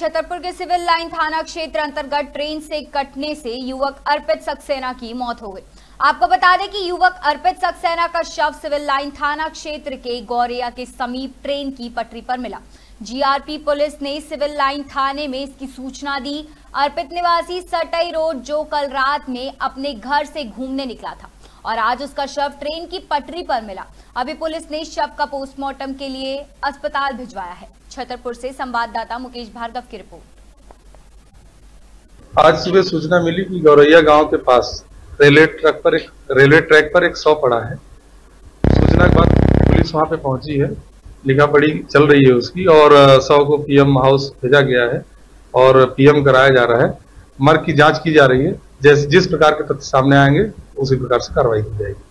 छतरपुर के civil line थाना क्षेत्र अंतर्गत ट्रेन से कटने से युवक अर्पित सक्सेना की मौत हो गई। आपको बता दें कि युवक अर्पित सक्सेना का शव सिविल लाइन थाना क्षेत्र के गौरिया के समीप ट्रेन की पटरी पर मिला। जीआरपी पुलिस ने सिविल लाइन थाने में इसकी सूचना दी। अर्पित निवासी सटई रोड जो कल रात में अपने घर से घूमने निकला था और आज उसका शव ट्रेन की पटरी पर मिला। अभी पुलिस ने शव का पोस्टमार्टम के लिए अस्पताल भिजवाया है। छतरपुर से संवाददाता मुकेश भार्गव की रिपोर्ट। आज सुबह सूचना मिली कि गौरैया गांव के पास रेलवे ट्रैक पर एक शव पड़ा है। सूचना के बाद पुलिस वहां पे पहुंची है, लिखा पढ़ी चल रही है उसकी और शव को पीएम हाउस भेजा गया है और पीएम कराया जा रहा है। मर्ग की जांच की जा रही है। जिस प्रकार के तथ्य सामने आएंगे उसी प्रकार से कार्रवाई की जाएगी।